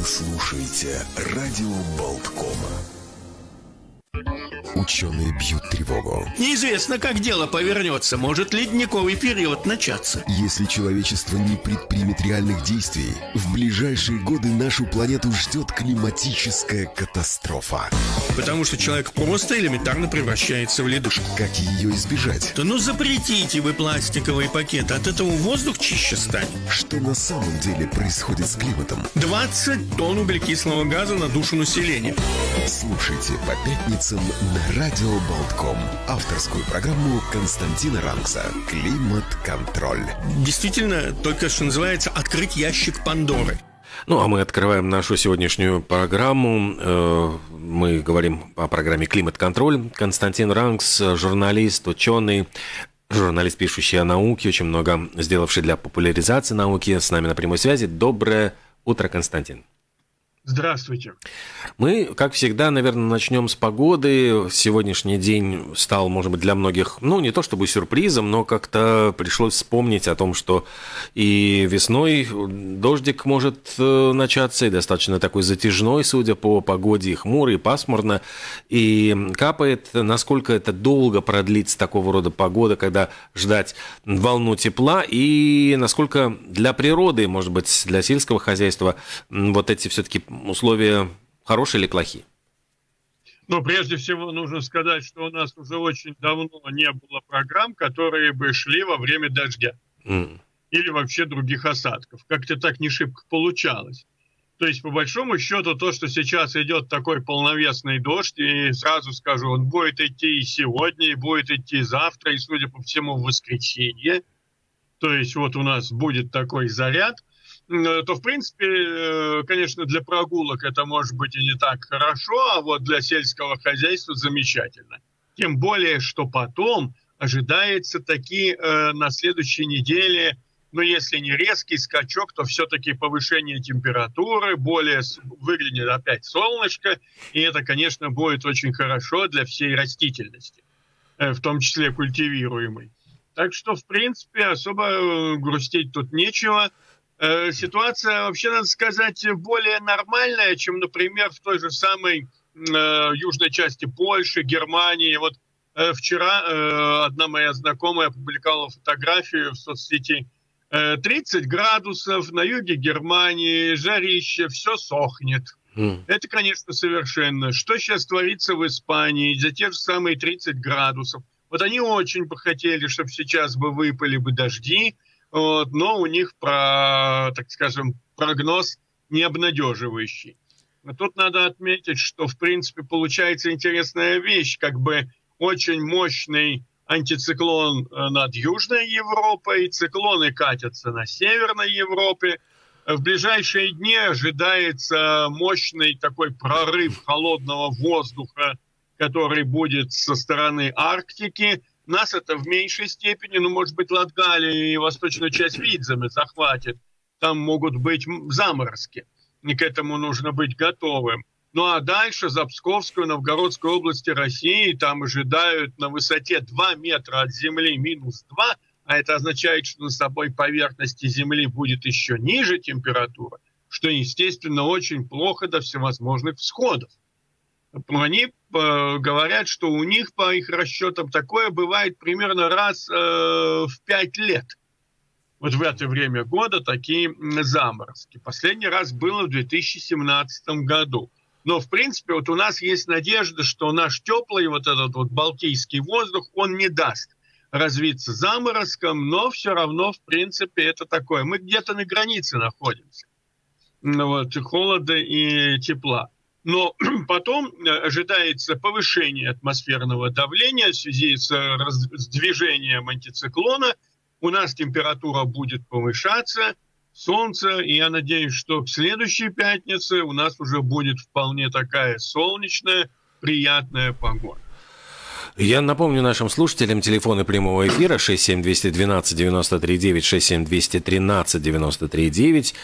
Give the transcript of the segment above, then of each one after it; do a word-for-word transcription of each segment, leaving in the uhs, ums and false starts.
Вы слушаете радио Болткома. Ученые бьют тревогу. Неизвестно, как дело повернется. Может ледниковый период начаться. Если человечество не предпримет реальных действий, в ближайшие годы нашу планету ждет климатическая катастрофа. Потому что человек просто элементарно превращается в ледышку. Как ее избежать? Да ну запретите вы пластиковые пакеты. От этого воздух чище станет. Что на самом деле происходит с климатом? двадцать тонн углекислого газа на душу населения. Слушайте по пятницам на радио Болтком авторскую программу Константина Рангса «Климат-контроль». Действительно, только что называется «Открыть ящик Пандоры». Ну, а мы открываем нашу сегодняшнюю программу. Мы говорим о программе «Климат-контроль». Константин Рангс, журналист, ученый, журналист, пишущий о науке, очень много сделавший для популяризации науки, с нами на прямой связи. Доброе утро, Константин. Здравствуйте. Мы, как всегда, наверное, начнем с погоды. Сегодняшний день стал, может быть, для многих, ну, не то чтобы сюрпризом, но как-то пришлось вспомнить о том, что и весной дождик может начаться, и достаточно такой затяжной, судя по погоде, и хмуро, и пасмурно, и капает. Насколько это долго продлится такого рода погода, когда ждать волну тепла, и насколько для природы, может быть, для сельского хозяйства вот эти все-таки условия хорошие или плохие? Ну, прежде всего, нужно сказать, что у нас уже очень давно не было программ, которые бы шли во время дождя. Mm. Или вообще других осадков. Как-то так не шибко получалось. То есть, по большому счету, то, что сейчас идет такой полновесный дождь, и сразу скажу, он будет идти и сегодня, и будет идти завтра, и, судя по всему, в воскресенье. То есть, вот у нас будет такой заряд, то, в принципе, конечно, для прогулок это может быть и не так хорошо, а вот для сельского хозяйства замечательно. Тем более, что потом ожидается таки э, на следующей неделе, ну, если не резкий скачок, то все-таки повышение температуры, более выглянет опять солнышко, и это, конечно, будет очень хорошо для всей растительности, э, в том числе культивируемой. Так что, в принципе, особо грустить тут нечего. Ситуация, вообще, надо сказать, более нормальная, чем, например, в той же самой э, южной части Польши, Германии. Вот э, вчера э, одна моя знакомая опубликовала фотографию в соцсети. Э, тридцать градусов на юге Германии, жарище, все сохнет. Mm. Это, конечно, совершенно. Что сейчас творится в Испании за те же самые тридцать градусов? Вот они очень бы хотели, чтобы сейчас бы выпали бы дожди. Вот, но у них, про, так скажем, прогноз не обнадеживающий. Но тут надо отметить, что, в принципе, получается интересная вещь, как бы очень мощный антициклон над Южной Европой, циклоны катятся на Северной Европе. В ближайшие дни ожидается мощный такой прорыв холодного воздуха, который будет со стороны Арктики. Нас это в меньшей степени, ну, может быть, Латгалию и восточную часть Видземы захватит. Там могут быть заморозки, и к этому нужно быть готовым. Ну, а дальше за Псковскую, Новгородскую области России там ожидают на высоте два метра от земли минус два, а это означает, что на собой поверхности земли будет еще ниже температура, что, естественно, очень плохо до всевозможных всходов. Они э, говорят, что у них, по их расчетам, такое бывает примерно раз э, в пять лет. Вот в это время года такие заморозки. Последний раз было в две тысячи семнадцатом году. Но, в принципе, вот у нас есть надежда, что наш теплый вот этот вот балтийский воздух, он не даст развиться заморозком, но все равно, в принципе, это такое. Мы где-то на границе находимся. Вот, холода и тепла. Но потом ожидается повышение атмосферного давления в связи с, раз... с движением антициклона. У нас температура будет повышаться, солнце, и я надеюсь, что к следующей пятнице у нас уже будет вполне такая солнечная, приятная погода. Я напомню нашим слушателям телефоны прямого эфира шесть семь два один два девять три девять, шесть семь два один три девять три девять.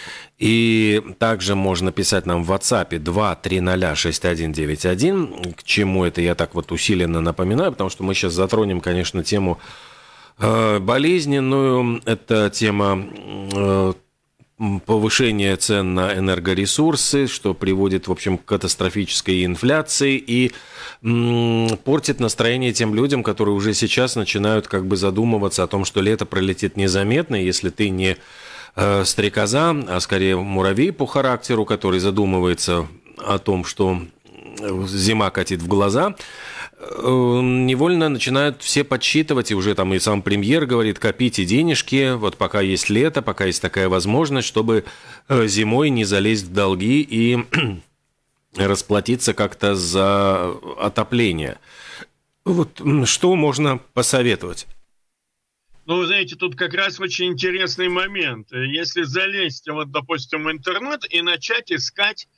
И также можно писать нам в WhatsApp два три ноль шесть один девять один. К чему это я так вот усиленно напоминаю, потому что мы сейчас затронем, конечно, тему э, болезненную. Это тема... Э, повышение цен на энергоресурсы, что приводит, в общем, к катастрофической инфляции и м, портит настроение тем людям, которые уже сейчас начинают как бы задумываться о том, что лето пролетит незаметно, если ты не э, стрекоза, а скорее муравей по характеру, который задумывается о том, что зима катит в глаза, невольно начинают все подсчитывать, и уже там и сам премьер говорит, копите денежки, вот пока есть лето, пока есть такая возможность, чтобы зимой не залезть в долги и расплатиться как-то за отопление. Вот что можно посоветовать? Ну, вы знаете, тут как раз очень интересный момент. Если залезть, вот, допустим, в интернет и начать искать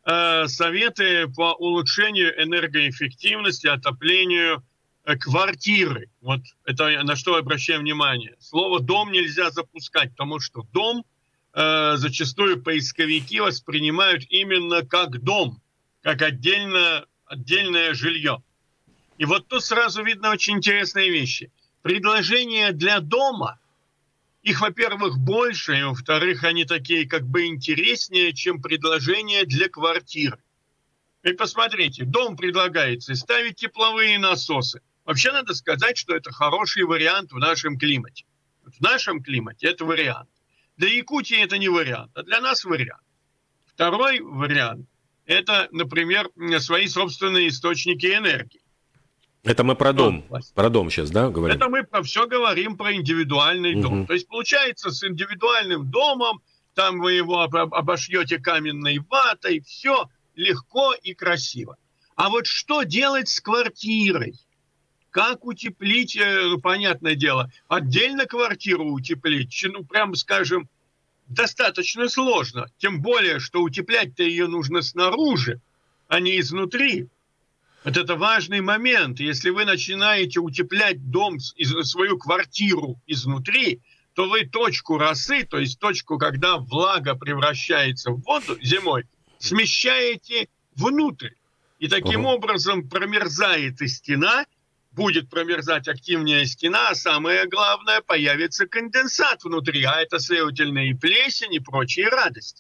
советы по улучшению энергоэффективности, отоплению квартиры. Вот это на что обращаем внимание. Слово «дом» нельзя запускать, потому что дом э, зачастую поисковики воспринимают именно как дом, как отдельно, отдельное жилье. И вот тут сразу видно очень интересные вещи. Предложения для дома, их, во-первых, больше, и, во-вторых, они такие как бы интереснее, чем предложения для квартиры. И посмотрите, дом предлагается ставить тепловые насосы. Вообще надо сказать, что это хороший вариант в нашем климате. В нашем климате это вариант. Для Якутии это не вариант, а для нас вариант. Второй вариант – это, например, свои собственные источники энергии. Это мы про дом, про дом сейчас, да, говорим? Это мы про все говорим про индивидуальный дом. Угу. То есть, получается, с индивидуальным домом, там вы его обошьете каменной ватой, все легко и красиво. А вот что делать с квартирой? Как утеплить, ну, понятное дело, отдельно квартиру утеплить, ну, прямо скажем, достаточно сложно. Тем более, что утеплять-то ее нужно снаружи, а не изнутри. Вот это важный момент. Если вы начинаете утеплять дом, свою квартиру изнутри, то вы точку росы, то есть точку, когда влага превращается в воду зимой, смещаете внутрь. И таким ага. образом промерзает и стена, будет промерзать активнее стена, а самое главное, появится конденсат внутри, а это, следовательно, и плесень, и прочие радости.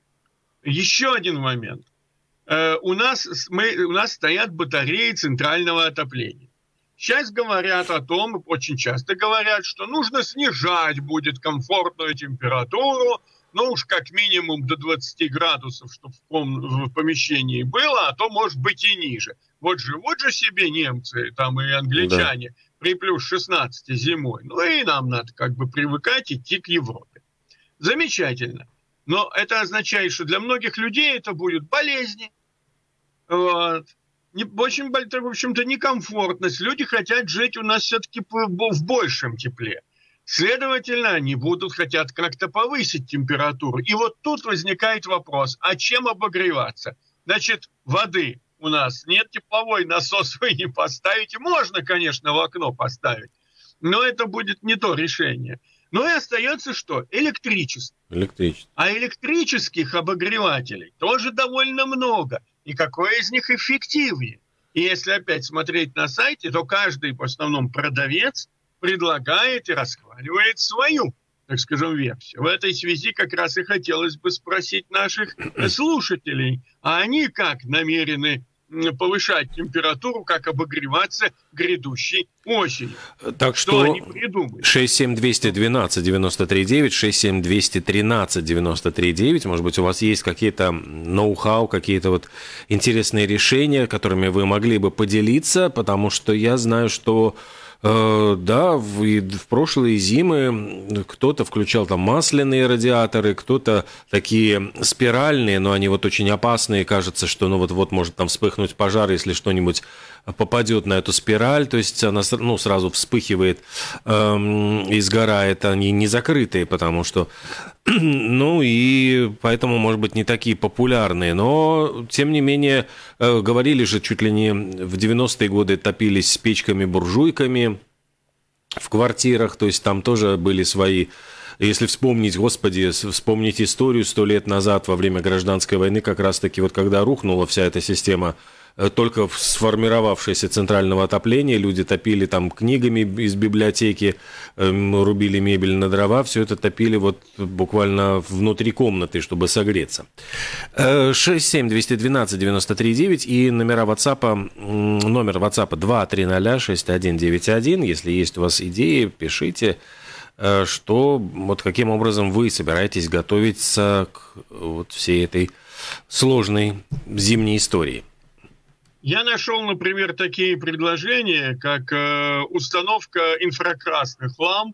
Еще один момент. У нас, мы, у нас стоят батареи центрального отопления. Сейчас говорят о том, очень часто говорят, что нужно снижать будет комфортную температуру, ну уж как минимум до двадцати градусов, чтобы в, ком- в помещении было, а то может быть и ниже. Вот живут же себе немцы там и англичане да. при плюс шестнадцати зимой. Ну и нам надо как бы привыкать идти к Европе. Замечательно. Но это означает, что для многих людей это будут болезни. Вот. Не, очень, в общем-то, некомфортность. Люди хотят жить у нас все-таки в большем тепле. Следовательно, они будут хотят как-то повысить температуру. И вот тут возникает вопрос, а чем обогреваться? Значит, воды у нас нет, тепловой насос вы не поставите. Можно, конечно, в окно поставить, но это будет не то решение. Ну и остается что? Электричество. Электричество. А электрических обогревателей тоже довольно много. И какой из них эффективнее? И если опять смотреть на сайте, то каждый, в основном, продавец предлагает и расхваливает свою, так скажем, версию. В этой связи как раз и хотелось бы спросить наших слушателей, а они как намерены повышать температуру, как обогреваться грядущей осенью. Так что, что они придумают? шесть семь двести двенадцать девяносто три девять, шесть семь двести тринадцать девяносто три девять. Может быть, у вас есть какие-то ноу-хау, какие-то вот интересные решения, которыми вы могли бы поделиться, потому что я знаю, что Uh, да, в, в прошлые зимы кто-то включал там масляные радиаторы, кто-то такие спиральные, но они вот очень опасные, кажется, что ну вот-вот может там вспыхнуть пожар, если что-нибудь попадет на эту спираль, то есть она ну, сразу вспыхивает эм, и сгорает, они не закрытые, потому что, ну и поэтому, может быть, не такие популярные, но, тем не менее, э, говорили же чуть ли не в девяностые годы топились с печками-буржуйками в квартирах, то есть там тоже были свои... Если вспомнить, господи, вспомнить историю сто лет назад во время гражданской войны, как раз-таки вот когда рухнула вся эта система только сформировавшееся центрального отопления, люди топили там книгами из библиотеки, рубили мебель на дрова, все это топили вот буквально внутри комнаты, чтобы согреться. шесть семь двести двенадцать девяносто три девять и номера WhatsApp, номер WhatsApp два три ноль шесть один девять один. Если есть у вас идеи, пишите, что вот каким образом вы собираетесь готовиться к вот всей этой сложной зимней истории. Я нашел, например, такие предложения, как э, установка инфракрасных ламп.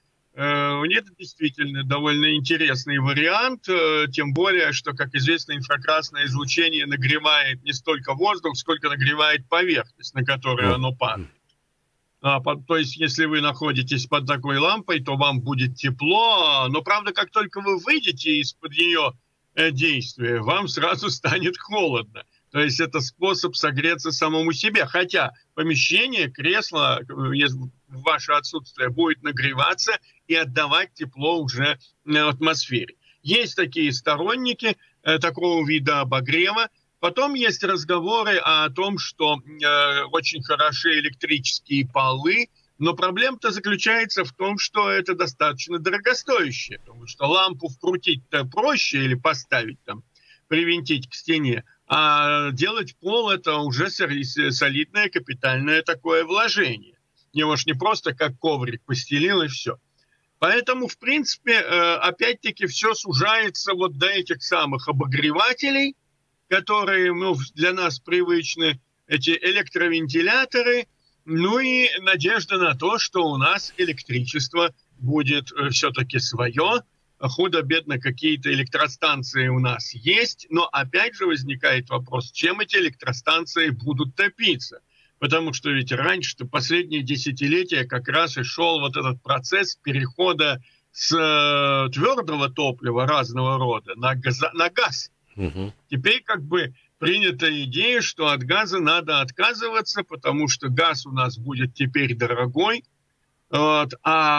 Э, это действительно довольно интересный вариант, э, тем более, что, как известно, инфракрасное излучение нагревает не столько воздух, сколько нагревает поверхность, на которую оно падает. А, по, то есть, если вы находитесь под такой лампой, то вам будет тепло, но, правда, как только вы выйдете из-под ее э, действия, вам сразу станет холодно. То есть это способ согреться самому себе. Хотя помещение, кресло, в ваше отсутствие, будет нагреваться и отдавать тепло уже атмосфере. Есть такие сторонники э, такого вида обогрева. Потом есть разговоры о том, что э, очень хороши электрические полы. Но проблема-то заключается в том, что это достаточно дорогостоящее. Потому что лампу вкрутить-то проще или поставить там, привинтить к стене. А делать пол – это уже солидное капитальное такое вложение. Его ж не просто как коврик постелил и все. Поэтому, в принципе, опять-таки все сужается вот до этих самых обогревателей, которые ну, для нас привычны, эти электровентиляторы, ну и надежда на то, что у нас электричество будет все-таки свое. Худо-бедно какие-то электростанции у нас есть, но опять же возникает вопрос, чем эти электростанции будут топиться. Потому что ведь раньше-то последние десятилетия как раз и шел вот этот процесс перехода с э, твердого топлива разного рода на, газа, на газ. Угу. Теперь как бы принята идея, что от газа надо отказываться, потому что газ у нас будет теперь дорогой. Вот.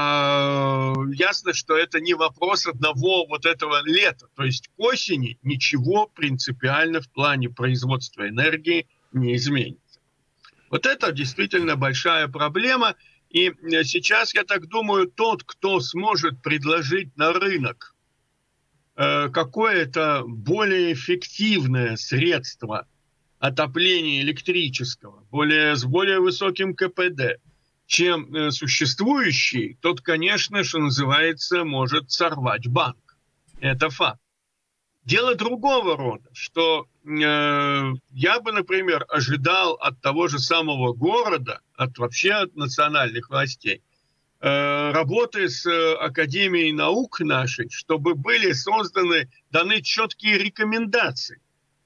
А ясно, что это не вопрос одного вот этого лета. То есть к осени ничего принципиально в плане производства энергии не изменится. Вот это действительно большая проблема. И сейчас, я так думаю, тот, кто сможет предложить на рынок э, какое-то более эффективное средство отопления электрического, более, с более высоким ка пэ дэ, чем э, существующий, тот, конечно, что называется, может сорвать банк. Это факт. Дело другого рода, что э, я бы, например, ожидал от того же самого города, от вообще от национальных властей, э, работы с э, Академией наук нашей, чтобы были созданы, даны четкие рекомендации.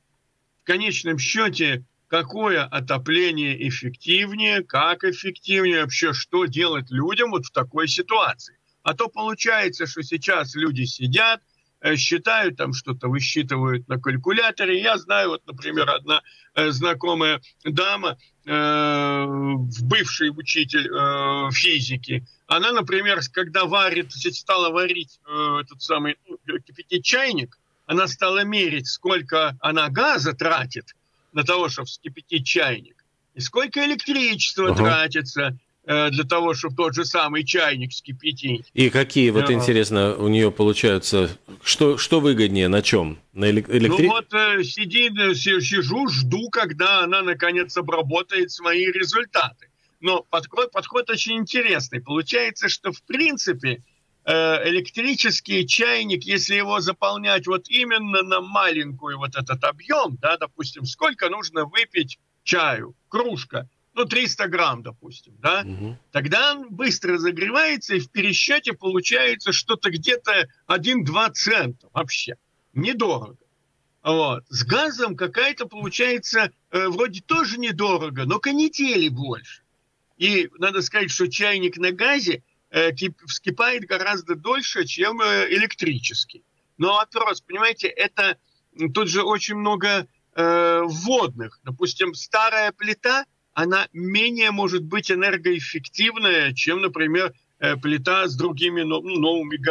В конечном счете, какое отопление эффективнее, как эффективнее, вообще что делать людям вот в такой ситуации. А то получается, что сейчас люди сидят, считают, там что-то высчитывают на калькуляторе. Я знаю, вот, например, одна э, знакомая дама, э, бывший учитель э, физики, она, например, когда варит, стала варить э, этот самый, ну, кипятить чайник, она стала мерить, сколько она газа тратит на того, чтобы вскипятить чайник, и сколько электричества uh-huh. тратится э, для того, чтобы тот же самый чайник вскипятить. И какие, вот uh-huh. интересно, у нее получаются, что, что выгоднее, на чем? На электри... Ну вот э, сиди, сижу, жду, когда она наконец обработает свои результаты. Но подход, подход очень интересный. Получается, что в принципе электрический чайник, если его заполнять вот именно на маленькую вот этот объем, да, допустим, сколько нужно выпить чаю, кружка, ну, триста грамм, допустим, да, угу. тогда он быстро загревается, и в пересчете получается что-то где-то один-два цента вообще. Недорого. Вот. С газом какая-то получается э, вроде тоже недорого, но канители больше. И надо сказать, что чайник на газе вскипает гораздо дольше, чем электрический. Но вопрос, понимаете, это тут же очень много э, вводных. Допустим, старая плита, она менее может быть энергоэффективная, чем, например, э, плита с другими ну, новыми горелками.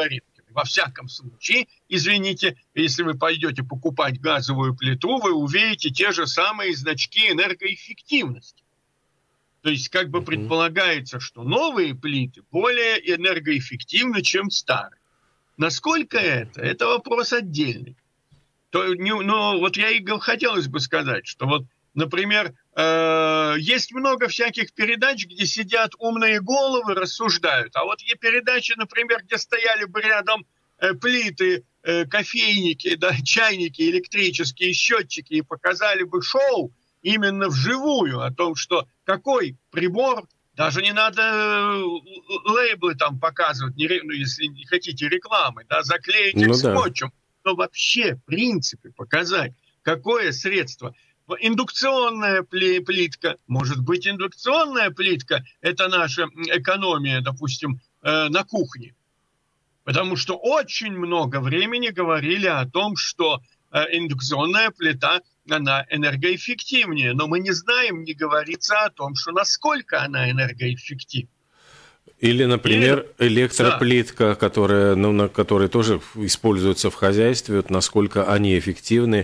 Во всяком случае, извините, если вы пойдете покупать газовую плиту, вы увидите те же самые значки энергоэффективности. То есть как бы предполагается, что новые плиты более энергоэффективны, чем старые. Насколько это? Это вопрос отдельный. То, ну, вот я и хотелось бы сказать, что вот, например, э, есть много всяких передач, где сидят умные головы, рассуждают. А вот есть передачи, например, где стояли бы рядом э, плиты, э, кофейники, да, чайники, электрические счетчики, и показали бы шоу именно вживую о том, что какой прибор, даже не надо лейблы там показывать, не, ну, если не хотите рекламы, да, заклеить их ну, скотчем, да. Но вообще, в принципе, показать, какое средство. Индукционная плитка, может быть, индукционная плитка, это наша экономия, допустим, на кухне. Потому что очень много времени говорили о том, что индукционная плита, она энергоэффективнее. Но мы не знаем, не говорится о том, что насколько она энергоэффективна. Или, например, Или... электроплитка, да. которая, ну, на которой тоже используется в хозяйстве, вот насколько они эффективны.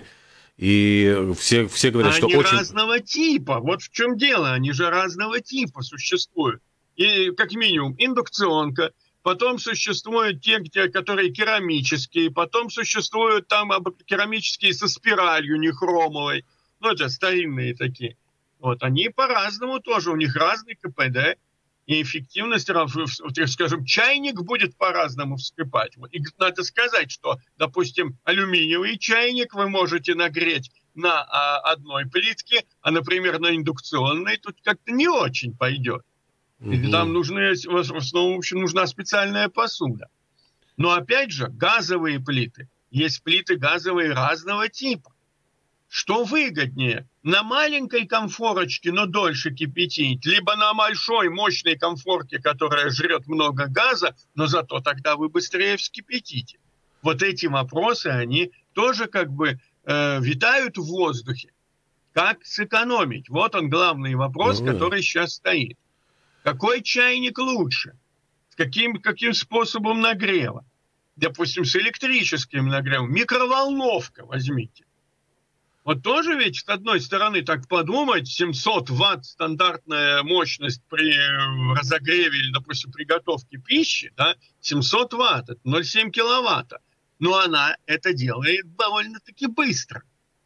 И все, все говорят, они что очень... Они разного типа. Вот в чем дело. Они же разного типа существуют. И, как минимум, индукционка. Потом существуют те, где, которые керамические. Потом существуют там керамические со спиралью, не хромовой. Ну, это старинные такие. Вот они по-разному тоже. У них разный КПД. И эффективность, скажем, чайник будет по-разному вскипать. И надо сказать, что, допустим, алюминиевый чайник вы можете нагреть на одной плитке, а, например, на индукционной тут как-то не очень пойдет. Mm-hmm. Там нужны, в основном, в общем, нужна специальная посуда. Но, опять же, газовые плиты. Есть плиты газовые разного типа. Что выгоднее? На маленькой конфорочке, но дольше кипятить, либо на большой мощной конфорке, которая жрет много газа, но зато тогда вы быстрее вскипятите. Вот эти вопросы, они тоже как бы э, витают в воздухе. Как сэкономить? Вот он главный вопрос, mm-hmm. который сейчас стоит. Какой чайник лучше? С каким, каким способом нагрева? Допустим, с электрическим нагревом. Микроволновка возьмите. Вот тоже ведь, с одной стороны, так подумать, семьсот ватт стандартная мощность при разогреве или, допустим, приготовке пищи, да, семьсот ватт, это ноль целых семь десятых киловатта. Но она это делает довольно-таки быстро.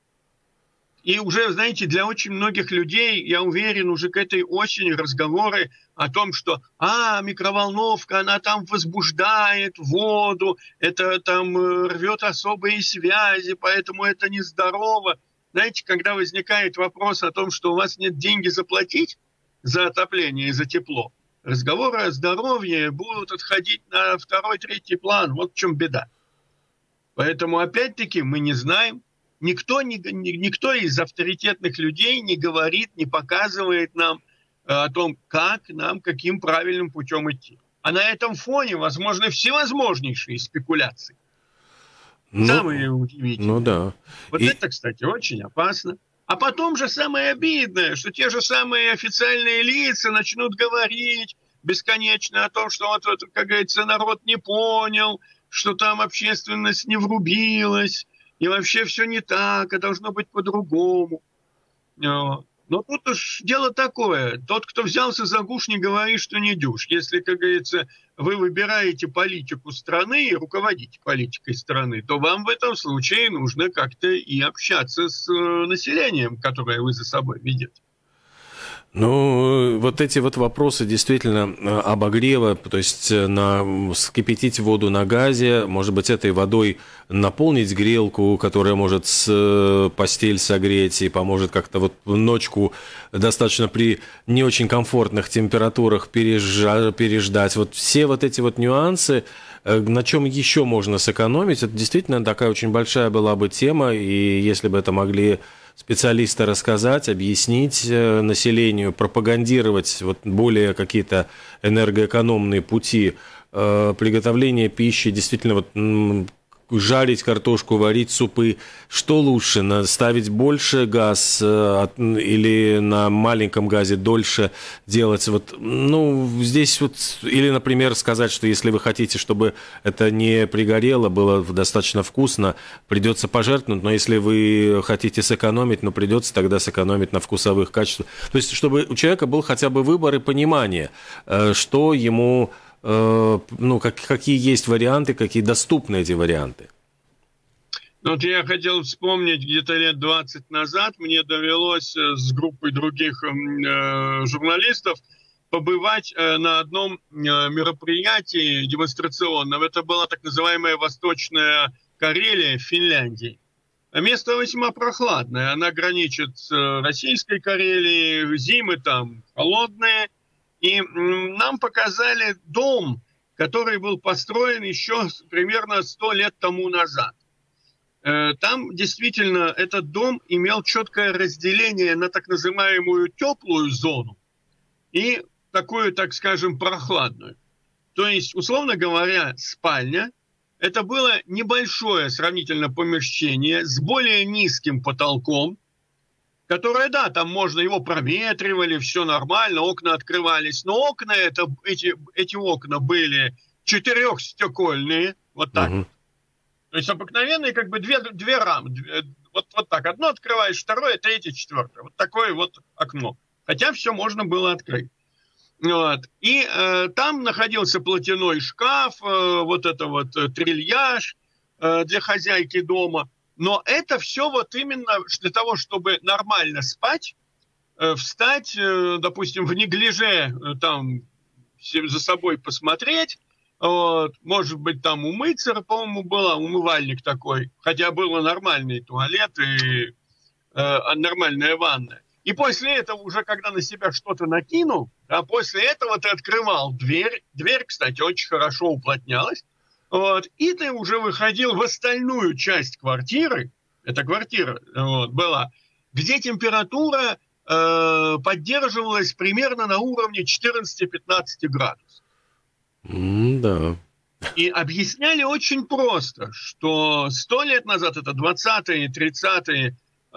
И уже, знаете, для очень многих людей, я уверен, уже к этой осени разговоры о том, что а, микроволновка, она там возбуждает воду, это там рвет особые связи, поэтому это нездорово. Знаете, когда возникает вопрос о том, что у вас нет денег заплатить за отопление и за тепло, разговоры о здоровье будут отходить на второй, третий план. Вот в чем беда. Поэтому, опять-таки, мы не знаем. Никто, не, никто из авторитетных людей не говорит, не показывает нам о том, как нам, каким правильным путем идти. А на этом фоне возможны всевозможнейшие спекуляции. Ну, самые удивительные. Ну да. Вот И... это, кстати, очень опасно. А потом же самое обидное, что те же самые официальные лица начнут говорить бесконечно о том, что вот, вот, как говорится, народ не понял, что там общественность не врубилась, и вообще все не так, а должно быть по-другому. Но тут уж дело такое. Тот, кто взялся за гуш, не говорит, что не дюж. Если, как говорится, вы выбираете политику страны и руководите политикой страны, то вам в этом случае нужно как-то и общаться с населением, которое вы за собой ведете. Ну, вот эти вот вопросы действительно обогрева, то есть на, вскипятить воду на газе, может быть, этой водой наполнить грелку, которая может с, постель согреть и поможет как-то вот ночку достаточно при не очень комфортных температурах пережа, переждать. Вот все вот эти вот нюансы, на чем еще можно сэкономить, это действительно такая очень большая была бы тема, и если бы это могли специалисты рассказать, объяснить населению, пропагандировать вот более какие-то энергоэкономные пути э, приготовления пищи, действительно вот жарить картошку, варить супы. Что лучше, ставить больше газ или на маленьком газе дольше делать? Вот, ну, здесь вот, или, например, сказать, что если вы хотите, чтобы это не пригорело, было достаточно вкусно, придется пожертвовать, но если вы хотите сэкономить, ну, придется тогда сэкономить на вкусовых качествах. То есть, чтобы у человека был хотя бы выбор и понимание, что ему... ну, как, какие есть варианты, какие доступны эти варианты? Ну, вот я хотел вспомнить, где-то лет двадцать назад мне довелось с группой других э, журналистов побывать э, на одном э, мероприятии демонстрационном. Это была так называемая Восточная Карелия в Финляндии. Место весьма прохладное. Она граничит с Российской Карелией, зимы там холодные. И нам показали дом, который был построен еще примерно сто лет тому назад. Там действительно этот дом имел четкое разделение на так называемую теплую зону и такую, так скажем, прохладную. То есть, условно говоря, спальня – это было небольшое сравнительно помещение с более низким потолком, которое, да, там можно, его проветривали, все нормально, окна открывались. Но окна, это, эти, эти окна были четырехстекольные, вот так. Uh-huh. То есть обыкновенные, как бы две, две рамы. Две, вот, вот так, одно открываешь, второе, третье, четвертое. Вот такое вот окно. Хотя все можно было открыть. Вот. И э, там находился платяной шкаф, э, вот это вот э, трильяж э, для хозяйки дома. Но это все вот именно для того, чтобы нормально спать, э, встать, э, допустим, в неглиже, э, там, за собой посмотреть, вот, может быть, там умыться, по-моему, был умывальник такой, хотя был нормальный туалет и э, нормальная ванная. И после этого уже, когда на себя что-то накинул, а после этого ты открывал дверь, дверь, кстати, очень хорошо уплотнялась, вот, и ты уже выходил в остальную часть квартиры, эта квартира вот, была, где температура э, поддерживалась примерно на уровне четырнадцать-пятнадцать градусов. Mm, да. И объясняли очень просто, что сто лет назад, это двадцатые, тридцатые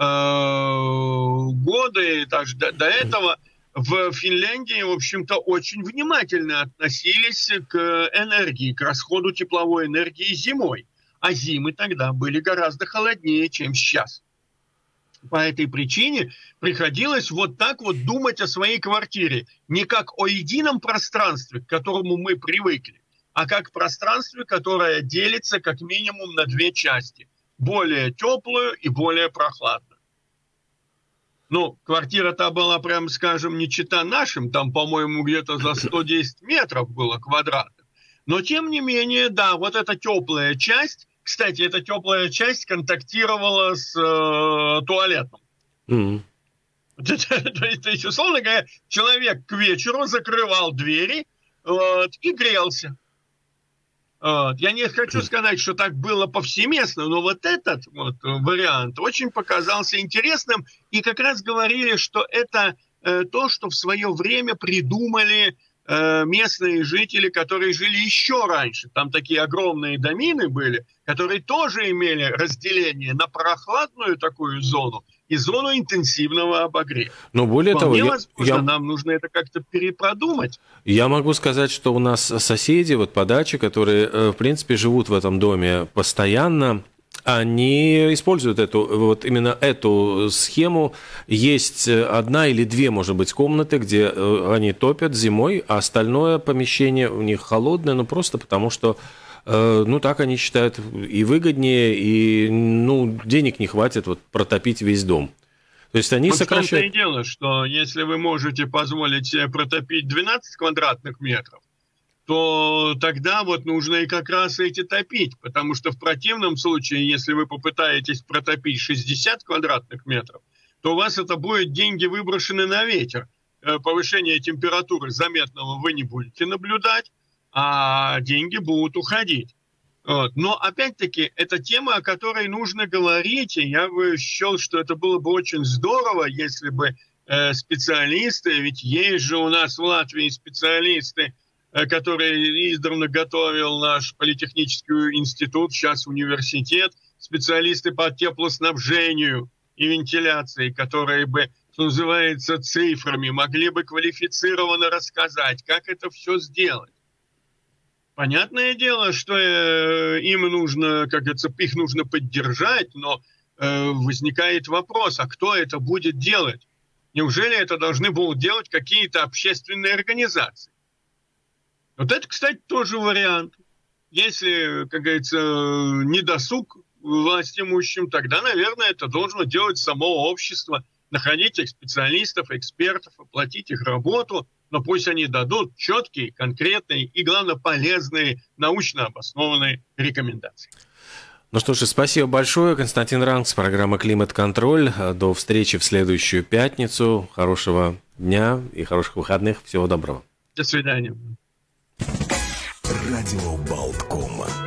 э, годы, даже до, до этого, в Финляндии, в общем-то, очень внимательно относились к энергии, к расходу тепловой энергии зимой. А зимы тогда были гораздо холоднее, чем сейчас. По этой причине приходилось вот так вот думать о своей квартире. Не как о едином пространстве, к которому мы привыкли, а как пространстве, которое делится как минимум на две части. Более теплую и более прохладную. Ну, квартира-то была, прям скажем, не чета нашим, там, по-моему, где-то за сто десять метров было квадратных. Но, тем не менее, да, вот эта теплая часть, кстати, эта теплая часть контактировала с э, туалетом. Mm-hmm. То есть, то есть, условно говоря, человек к вечеру закрывал двери вот, и грелся. Вот. Я не хочу сказать, что так было повсеместно, но вот этот вот вариант очень показался интересным. И как раз говорили, что это э, то, что в свое время придумали э, местные жители, которые жили еще раньше. Там такие огромные домины были, которые тоже имели разделение на прохладную такую зону и зону интенсивного обогрева. Но более Вполне того, возможно, я... нам нужно это как-то перепродумать. Я могу сказать, что у нас соседи вот по даче, которые, в принципе, живут в этом доме постоянно, они используют эту, вот именно эту схему. Есть одна или две, может быть, комнаты, где они топят зимой, а остальное помещение у них холодное, ну просто потому что ну, так они считают и выгоднее, и, ну, денег не хватит вот протопить весь дом. То есть они вот сокращают... в том-то и дело, что если вы можете позволить себе протопить двенадцать квадратных метров, то тогда вот нужно и как раз эти топить, потому что в противном случае, если вы попытаетесь протопить шестьдесят квадратных метров, то у вас это будет деньги выброшены на ветер. Повышение температуры заметного вы не будете наблюдать, а деньги будут уходить. Вот. Но, опять-таки, это тема, о которой нужно говорить, и я бы счел, что это было бы очень здорово, если бы э, специалисты, ведь есть же у нас в Латвии специалисты, который издавна готовил наш политехнический институт, сейчас университет, специалисты по теплоснабжению и вентиляции, которые бы, что называется, цифрами могли бы квалифицированно рассказать, как это все сделать. Понятное дело, что э, им нужно, как говорится, их нужно поддержать, но э, возникает вопрос, а кто это будет делать? Неужели это должны будут делать какие-то общественные организации? Вот это, кстати, тоже вариант. Если, как говорится, недосуг властимущим, тогда, наверное, это должно делать само общество, находить их специалистов, экспертов, оплатить их работу, но пусть они дадут четкие, конкретные и, главное, полезные, научно обоснованные рекомендации. Ну что ж, спасибо большое. Константин Рангс, программа «Климат-контроль». До встречи в следующую пятницу. Хорошего дня и хороших выходных. Всего доброго. До свидания. Радио Болтком.